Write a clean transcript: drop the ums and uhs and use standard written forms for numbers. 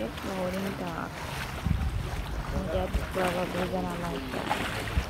It's loading dark. That's probably gonna like it.